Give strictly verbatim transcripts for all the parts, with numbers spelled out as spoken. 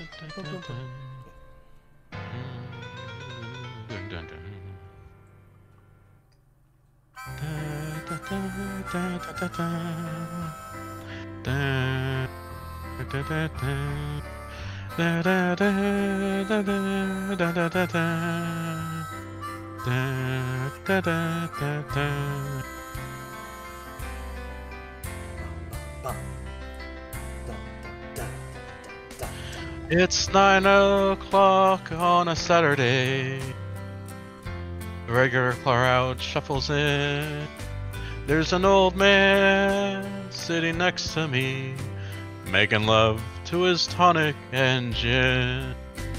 It's nine o'clock on a Saturday. The regular crowd shuffles in. There's an old man sitting next to me, making love to his tonic and gin.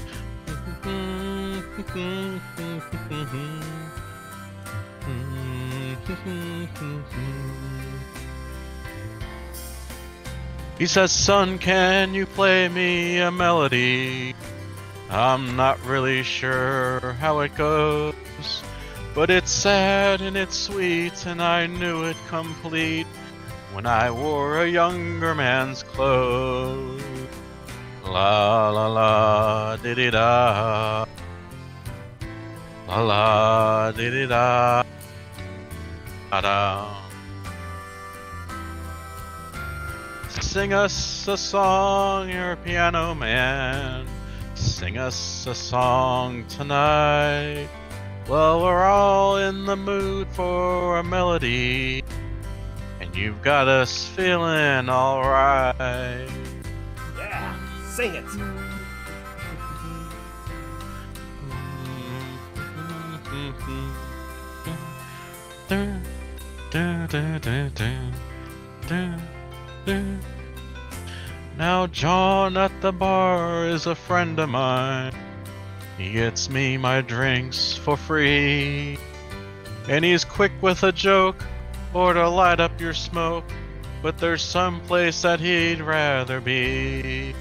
He says, "Son, can you play me a melody? I'm not really sure how it goes, but it's sad and it's sweet, and I knew it complete when I wore a younger man's clothes. La la la, diddy da. La la, diddy da. Da da. Sing us a song, you're piano man. Sing us a song tonight. Well, we're all in the mood for a melody, and you've got us feeling alright." Yeah, sing it. Now John at the bar is a friend of mine. He gets me my drinks for free, and he's quick with a joke or to light up your smoke, but there's some place that he'd rather be.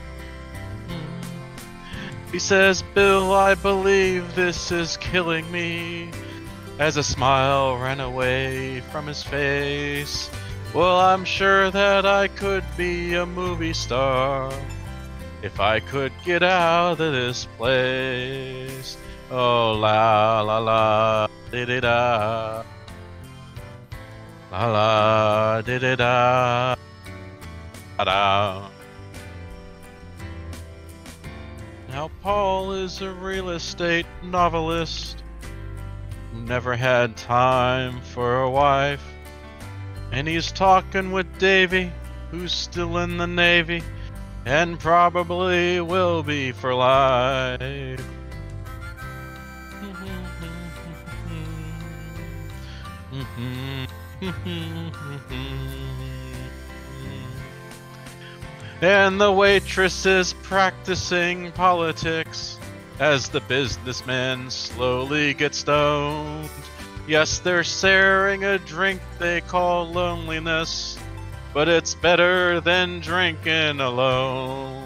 He says, "Bill, I believe this is killing me," as a smile ran away from his face. "Well, I'm sure that I could be a movie star if I could get out of this place. Oh, la la la, diddy da. La la, diddy da. Da da." Now, Paul is a real estate novelist who never had time for a wife. And he's talking with Davy, who's still in the Navy, and probably will be for life. And the waitress is practicing politics as the businessmen slowly get stoned. Yes, they're sharing a drink they call loneliness, but it's better than drinking alone.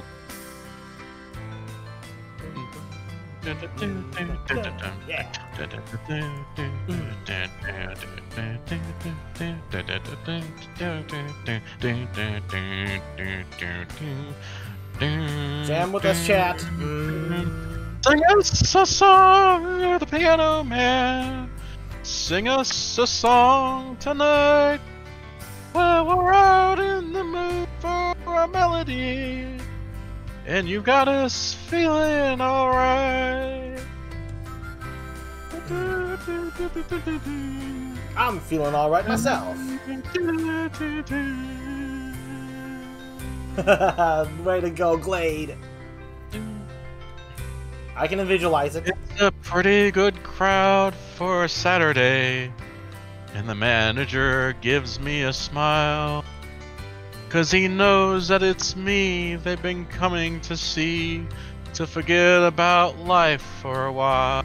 Jam with us, chat. Sing us a song, you're the piano man. Sing us a song tonight. Well, we're out in the mood for a melody, and you got us feeling alright. I'm feeling alright myself. Way to go, Glade. I can visualize it. It's a pretty good crowd for a Saturday, and the manager gives me a smile, 'cause he knows that it's me they've been coming to see, to forget about life for a while.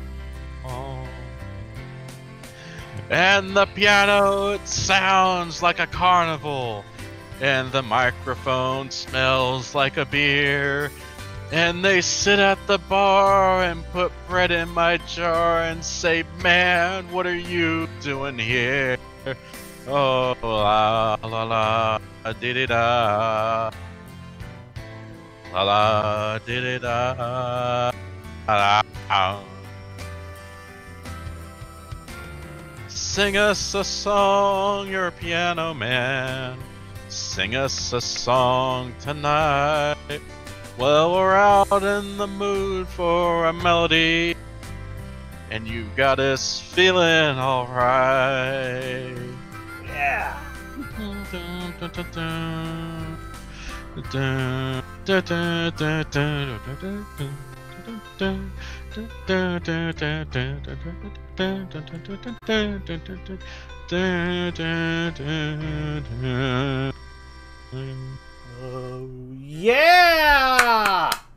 And the piano, it sounds like a carnival, and the microphone smells like a beer. And they sit at the bar and put bread in my jar and say, "Man, what are you doing here?" Oh, la la la, dee dee da. La la di di da. Da, da. Sing us a song, you're a piano man. Sing us a song tonight. Well, we're out in the mood for a melody, and you got us feeling alright. Yeah. Oh, yeah!